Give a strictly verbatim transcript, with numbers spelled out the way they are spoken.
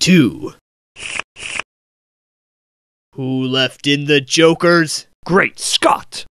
two. Who left in the jokers? Great Scott!